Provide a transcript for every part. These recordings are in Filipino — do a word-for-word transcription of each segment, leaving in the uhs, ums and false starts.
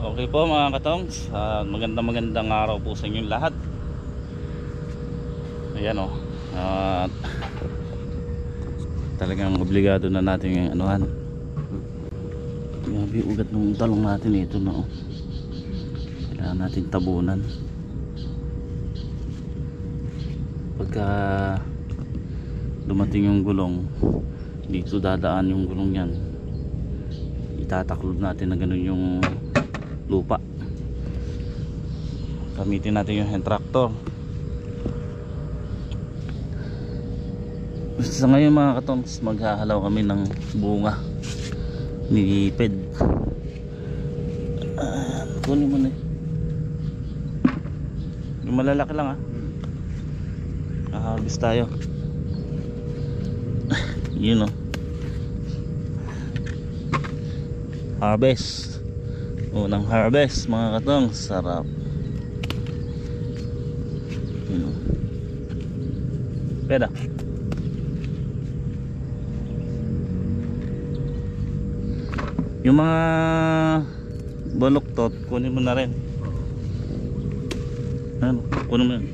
Okay po mga katongs, uh, magandang magandang araw po sa inyong lahat. Ayan o, uh, talagang obligado na natin yung anuhan. Grabe ugat ng talong natin, ito na o. Kailangan natin tabunan. Pagka dumating yung gulong, dito dadaan yung gulong yan, itataklob natin na ganun yung lupa. Gamitin natin yung hand tractor. Sa ngayon mga katongs, maghahalaw kami ng bunga ni Ped. Ah, kunin mo na yung malalaki lang ha. Harvest tayo. Yun o, harvest. Unang harvest mga katong, sarap. Yun o, peda. Yung mga baluktot kunin mo na rin. Ano, kunin mo yan.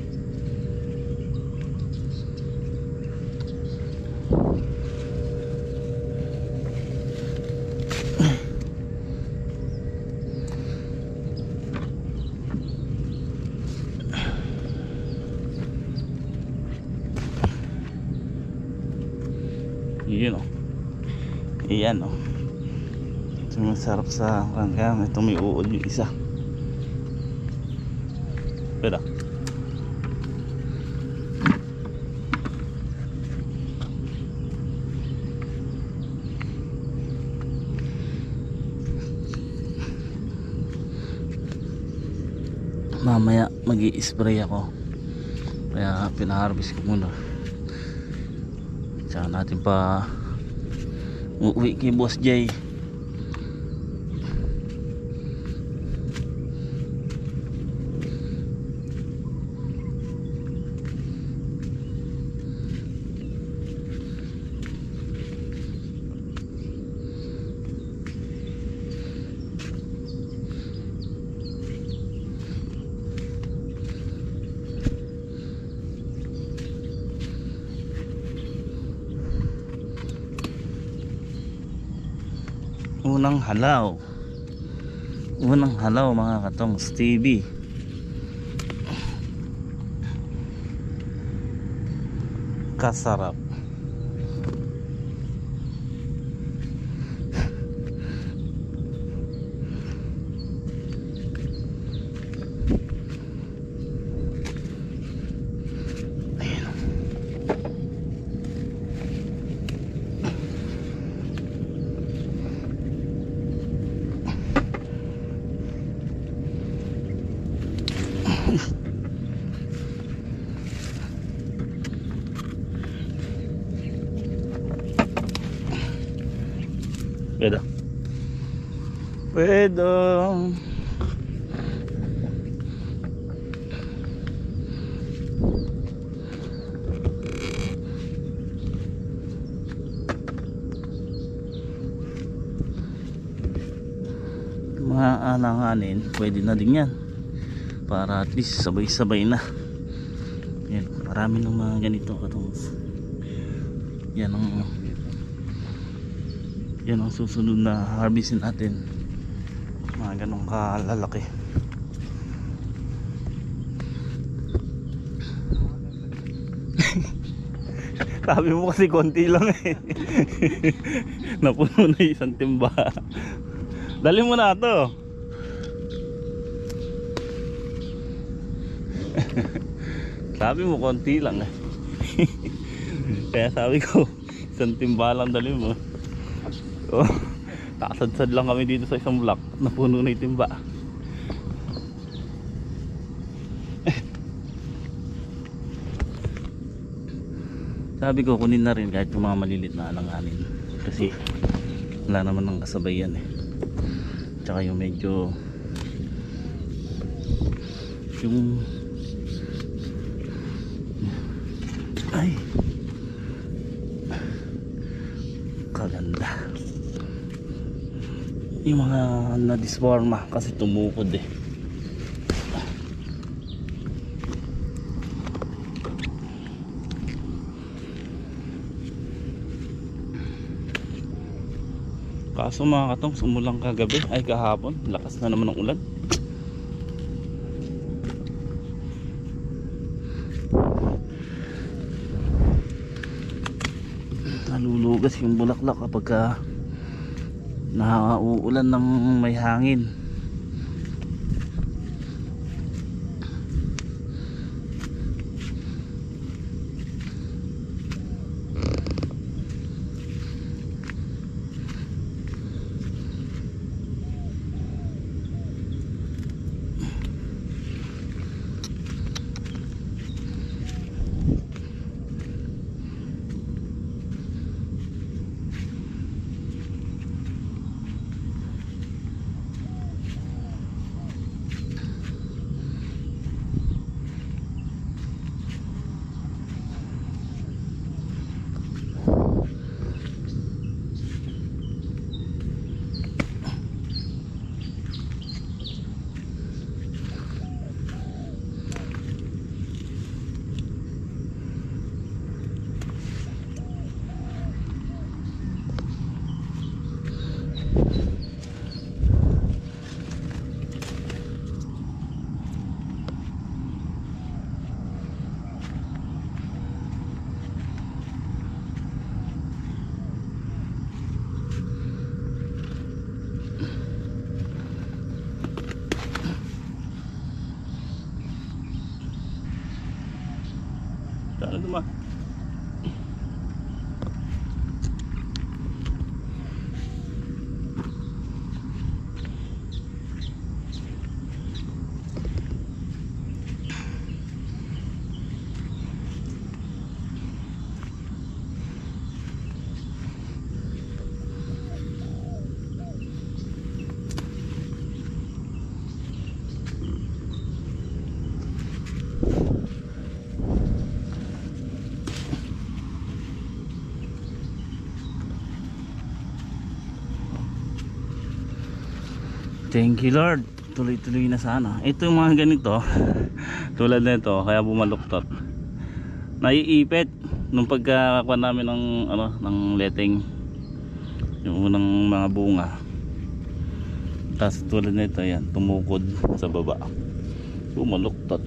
Yun o, iyan o, ito masarap sa rangkam. Ito may uod yung isa. Pwede mamaya mag-i-spray ako, kaya pinaharvest ko muna. Tsaka natin pa uuwi kay Boss Jay. Unang halaw, unang halaw mga katong Stevie. Kasarap. Pwede. Pwede. Mga alanganin, pwede na din yan. Para at least sabay-sabay na. Yan, marami ng mga ganito katong. Yan ang yan ang susunod na harvestin natin, mga ganong kalalaki. Sabi mo kasi konti lang eh. Napuno na isang timba. Dali mo na ito. Sabi mo konti lang eh. Kaya sabi ko isang timba lang dali mo. Oh, nakasadsad lang kami dito sa isang block, napuno na yung timba. Sabi ko kunin na rin kahit yung mga malilit na alanganin, kasi wala naman ng kasabay yan eh. Tsaka yung medyo yung ay kaganda. yung mga na-disforma kasi tumukod eh. Kaso mga katong, sumulang kagabi ay kahapon, lakas na naman ng ulan. Nalulugas yung bulaklak kapag ka nauulan ng may hangin. Sana naman. Thank you Lord, tuloy-tuloy na sana. Ito yung mga ganito tulad nito, kaya bumaluktot, naiipit nung pagkakuha namin ng ano, ng letting, yung unang mga bunga. Tapos tulad nito, yan, tumukod sa baba, bumaluktot.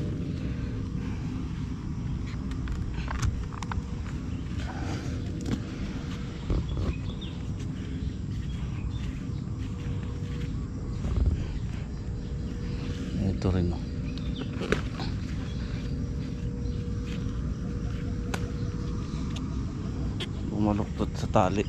Ito rin, no? Bumaluktot sa tali.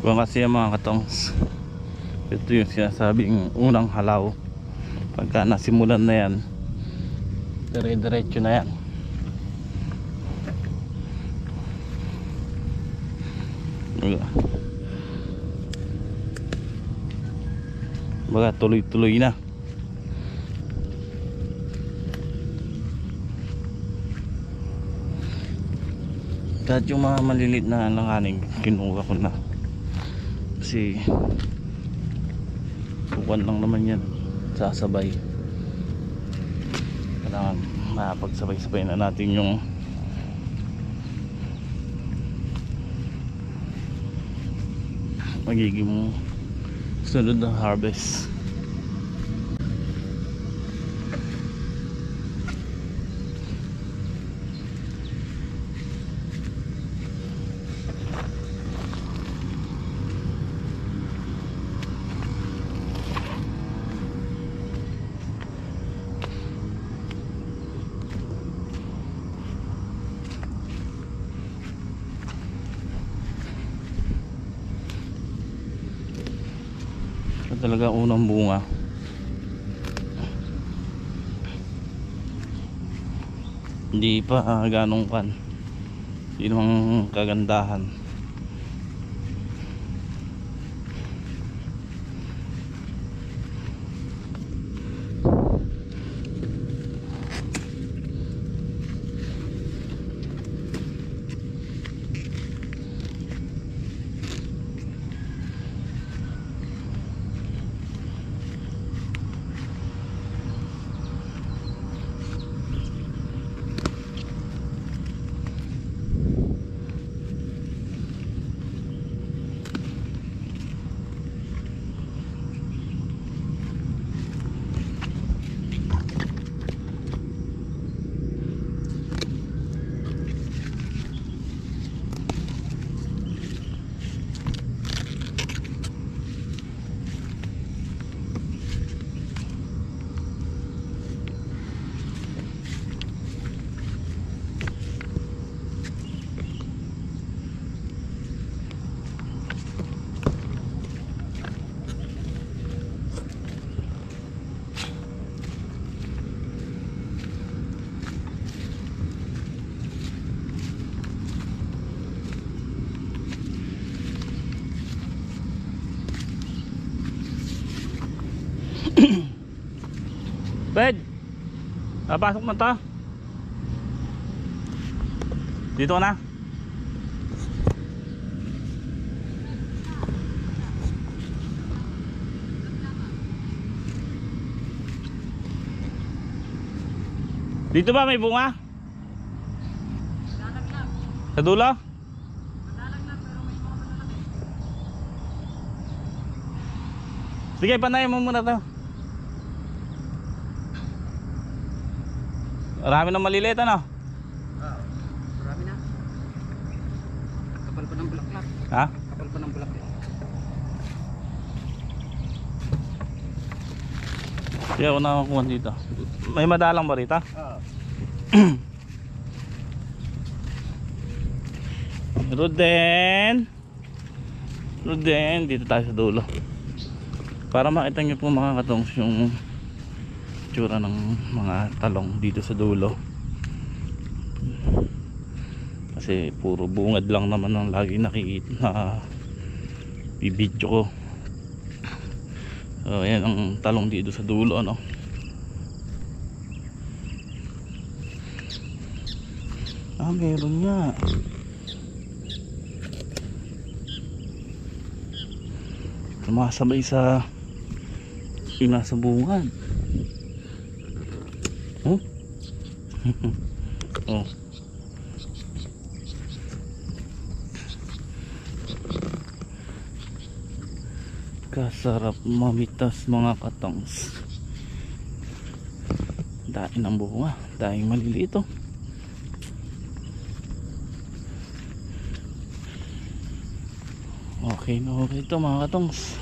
Kung kasi yung mga katongs, ito yung sinasabing unang halaw. Pagka nasimulan na yan, dire-diretso na yan. Baga tuloy-tuloy na. Kahit yung mga malilit na langaning kinuha ko na, kasi buwan lang naman yan, sasabay. Kailangan mapagsabay-sabay na natin yung magiging sunod na harvest. Talaga unang bunga. Hindi pa uh, ganong kan, hindi namang kagandahan. Ped, napasok mo to. Dito ka na. Dito ba may bunga? Sa dulo? Sige, panayin mo muna to. Marami na maliliit, ano? Oo, marami na. Kapal pa ng bulaklak. Ha? Kapal pa ng bulaklak. Sige, ako nakakuha dito. May madalang ba rito? Oo. Ruden! Ruden! Dito tayo sa dulo. Para makita nyo po mga katongs yung tsura ng mga talong dito sa dulo, kasi puro bungad lang naman ang lagi nakikita na bibidyo ko. So ayan ang talong dito sa dulo, ano. Ah, meron nga. Sumasabay sa yung nasa bungad. Oh. Oh. Kasarap mamitas mga katongs. Dahil ng bunga, dahil maliliit oh. Okay na okay ito mga katongs.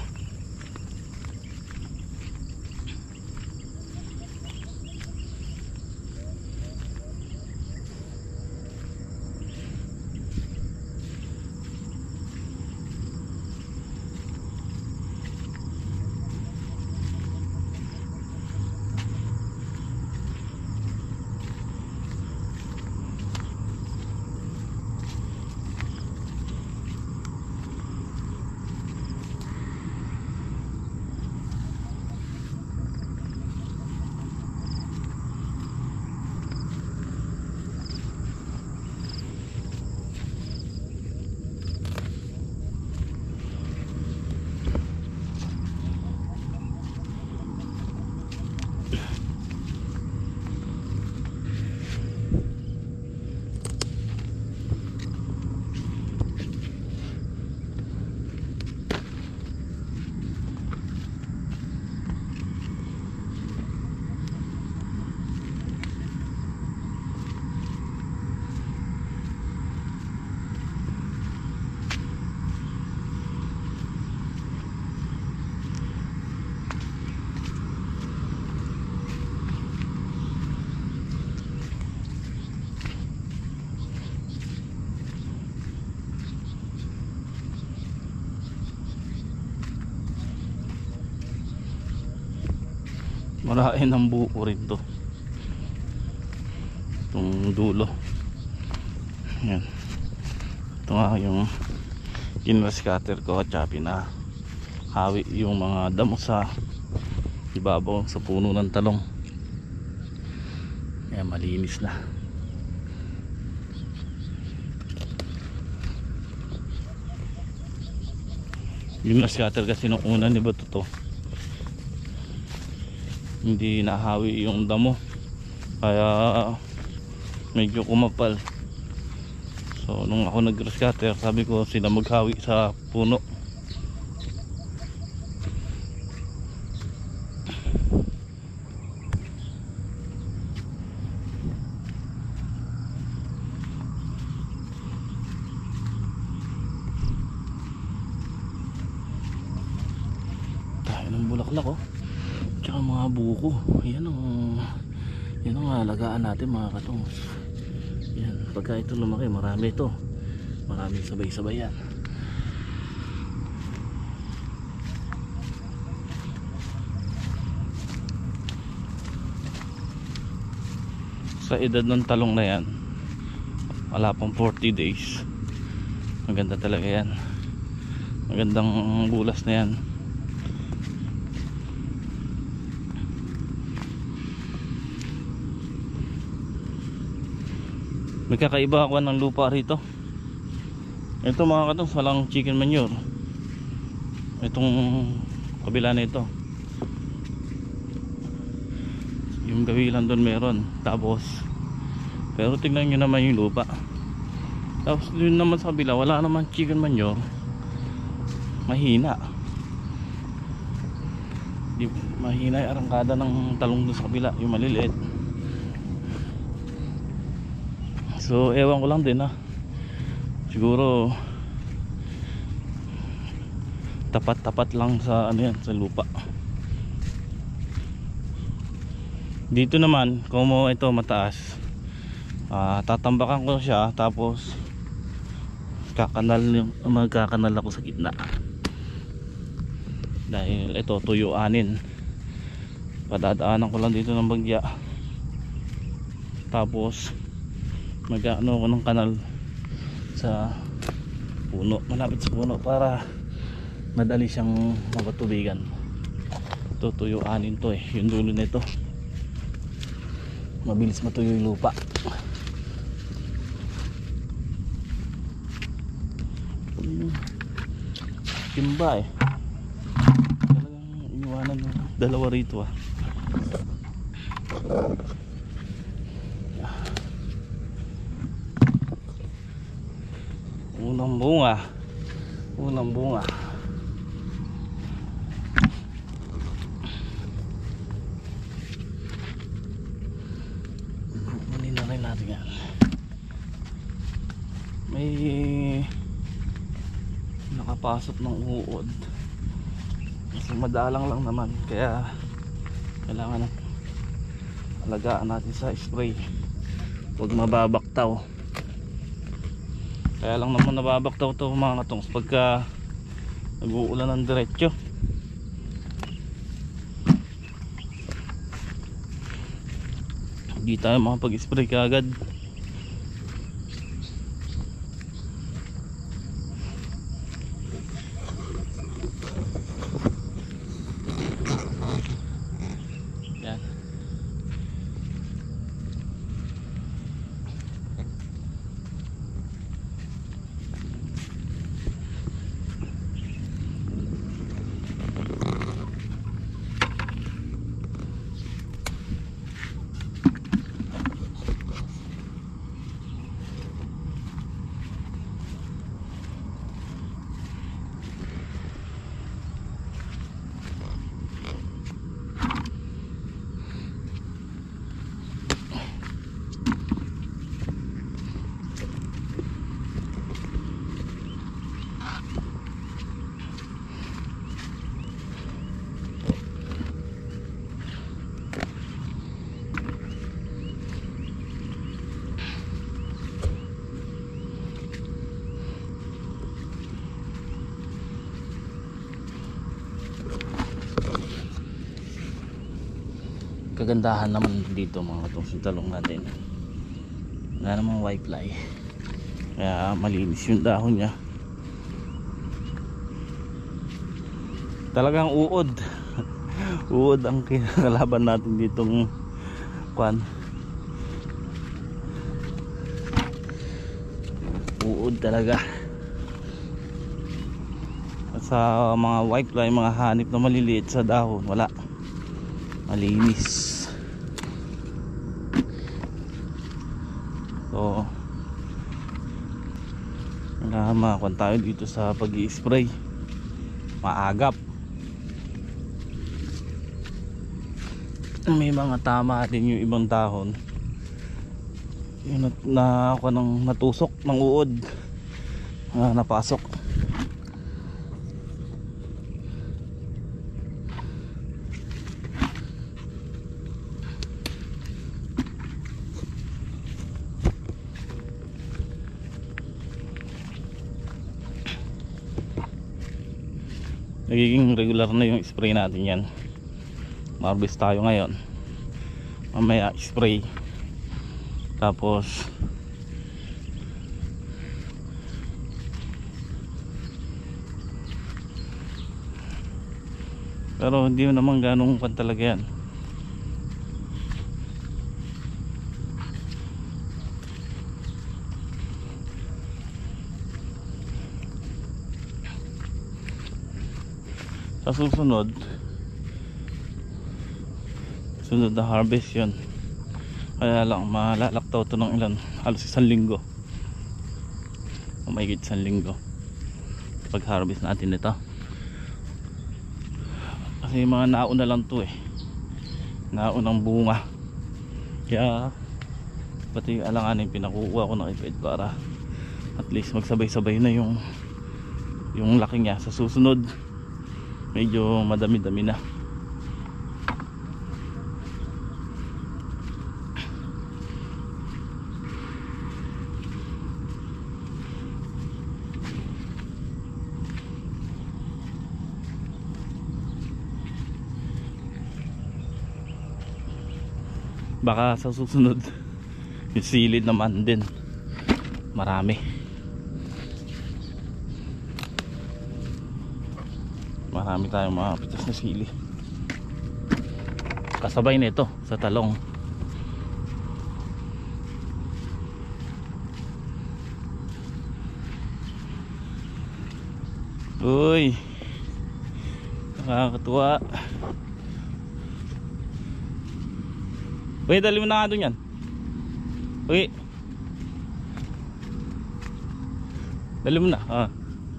Marain ng buko rin to, itong dulo. Yan, ito nga yung kinrescatter ko at saka pinahawi yung mga damo sa ibabaw sa puno ng talong. Yan, malinis na. Yung scatter kasi nung una ni Bato to, hindi nahawi yung damo, kaya medyo kumapal. So nung ako nag-scatter, sabi ko sila maghawi sa puno. Tayo ng bulaklak oh, tsaka mga buko. Yan ang yan ang alagaan natin mga katongs. Yan, pagka ito lumaki, marami ito, maraming sabay-sabay yan. Sa edad ng talong na yan, wala pang forty days, maganda talaga yan, magandang bulas na yan. May kakaiba ako ng lupa rito. Ito mga katongs, walang chicken manure. Itong kabila na ito, yung gawilan doon meron. Tapos pero tignan nyo naman yung lupa. Tapos yun naman sa kabila, wala naman chicken manure. Mahina. Di, mahina yung arangkada ng talong doon sa kabila, yung maliliit. So ewan ko lang din ha, siguro tapat-tapat lang sa ano yan, sa lupa. Dito naman kung mo ito mataas, uh, tatambakan ko siya, tapos kakanal yung, magkakanal ako sa gitna, dahil ito tuyuanin. Padadaanan ko lang dito ng bagya, tapos mag-ano ko ng kanal sa puno, malapit sa puno, para madali siyang mapatubigan. Tutuyuanin to eh, yung dulo nito, mabilis matuyo yung lupa. Timba eh, talagang iniwanan ng dalawa rito ah. Unang bunga, unang bunga. Muli na rin natin yan. May nakapasok ng uod, kasi madalang lang naman, kaya kailangan na alagaan natin sa spray, huwag mababaktaw. Kaya lang naman nababaktaw to mga katongs pagka nag-uulan ng diretsyo. Hindi tayo makapag-spray kaagad. Yan. kagandahan naman dito mga itong sintalong natin, wala namang white fly, kaya malinis yung dahon niya. Talagang uod uod ang kinalaban natin ditong kwan, uod talaga. At sa mga white fly, mga hanip na maliliit sa dahon, wala, malinis. So wala, makakuan tayo dito sa pag-i-spray, maagap. May mga tama din yung ibang dahon, yung na ako nang natusok ng uod, ah, napasok. Nagiging regular na yung spray natin yan. Harvest tayo ngayon, mamaya spray, tapos pero hindi naman ganong pan talaga yan. Sa susunod, sunod na harvest yun, kaya lang malalaktaw to ng ilan, halos isang linggo o mahigit isang linggo pag harvest natin ito, kasi mga nauna lang to eh, naunang bunga, kaya pati yung alanganin pinakuha ko na ipit para at least magsabay-sabay na yung yung laki niya. Sa susunod medyo madami-dami na. Baka sa susunod yung silid naman din marami, marami tayong mga pitas na sili kasabay nito sa talong. Uy, nakakatuwa. Uy, dali mo na nga doon yan. Uy, dali mo na. Ah.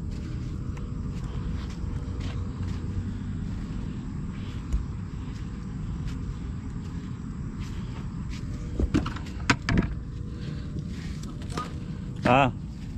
Ah.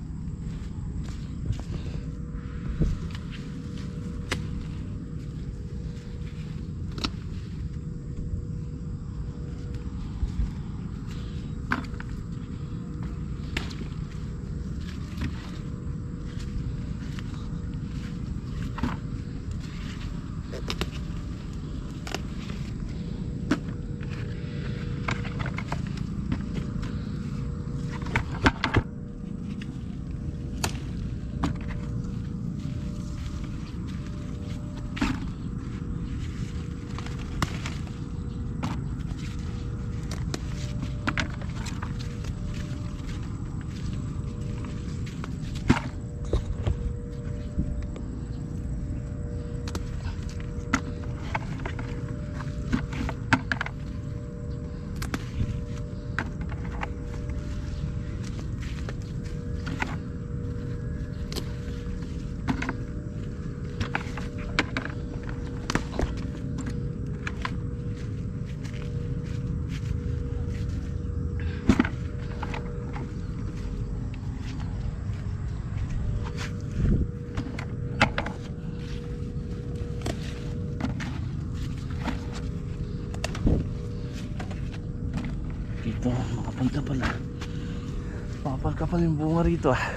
Dito, makapal pala. Makapal-kapal yung bunga rito ah.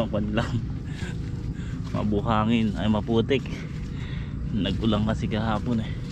mapan lang. Mabuhangin ay maputik. Nag-ulang kasi kahapon eh.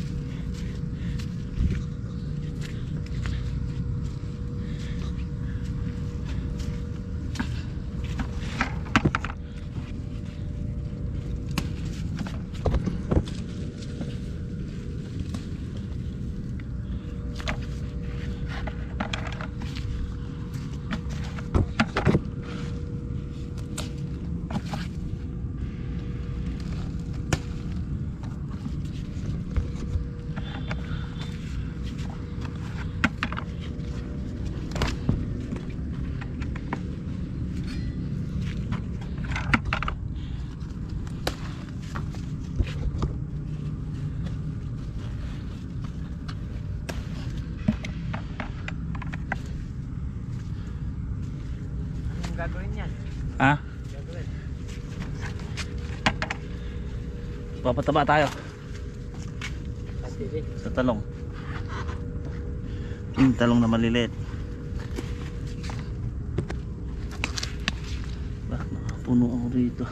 Anong gagawin yan? Ha? Gagawin. Papataba tayo Pati eh. sa talong. Yung talong na maliliit. Bakit nakapuno ako rito?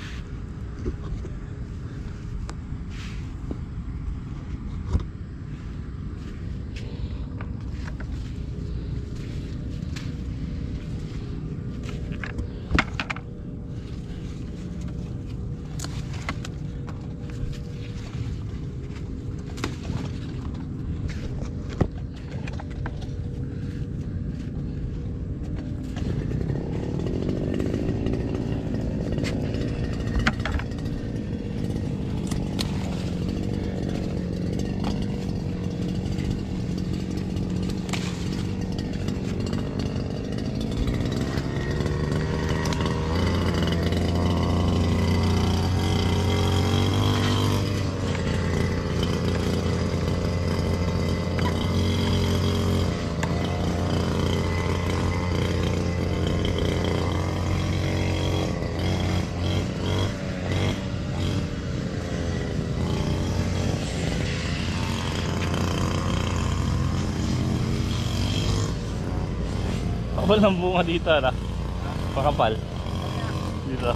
Kapal ng bunga dito na. Pakapal. Dito.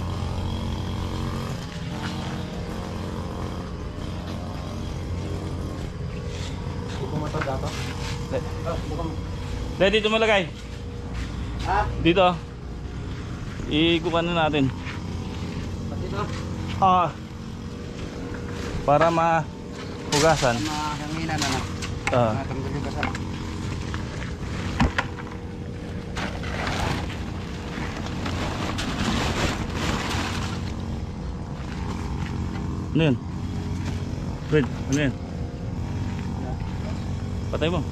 Buko motor dato? Oh, buko mo. Dahil dito malagay. Ha? Dito. Ikukan na natin. Pati ito? Ah. Para mahugasan. Mahanginan na na. Ah. Matanggal yung basa. Ano yun? Fred, ano yun? Patay mo.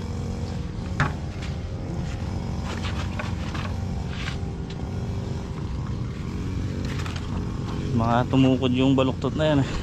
Mga tumukod yung baluktot na yan eh.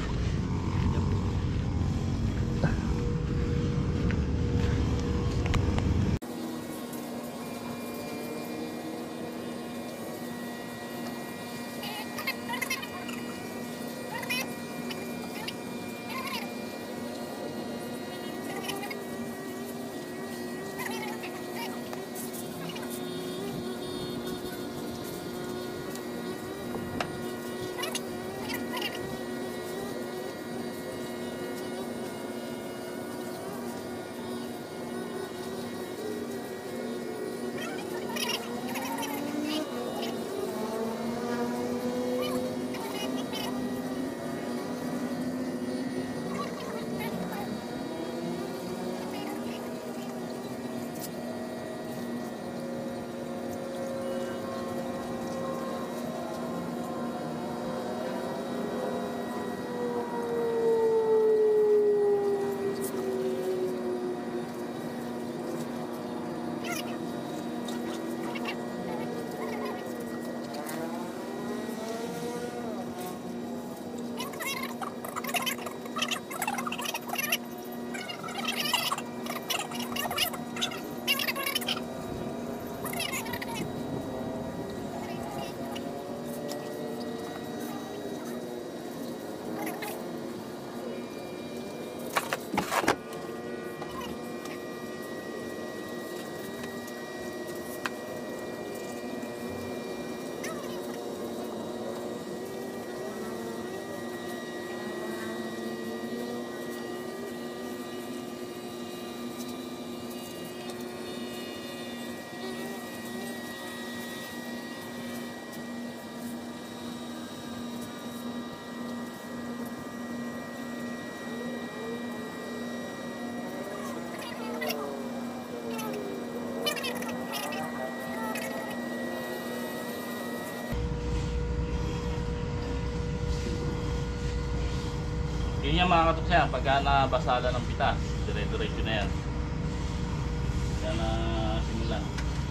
niya makakatok siya pagka nabasala ng pitas. Dire-diretso na yan. Yan na simulan.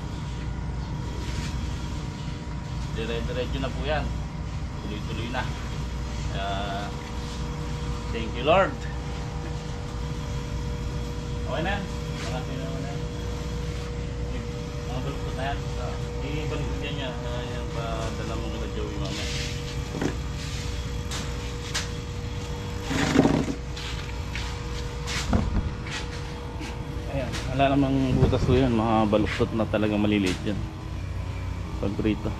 Dire-diretso na po yan. Tuloy-tuloy na. Kaya, thank you Lord. Okay na yan. Marami na naman yan. Mga baluktot na yan. I-baluktot yan yan. Yan pa dala mo kila Joey mamaya. Ayan. Wala namang butas ko yan. Mga baluktot na talagang maliliit yan. Pag rito.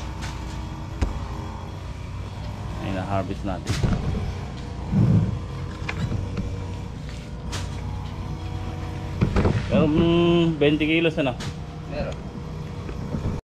Ay na-harvest natin. Pero mm, twenty kilos ano? Meron.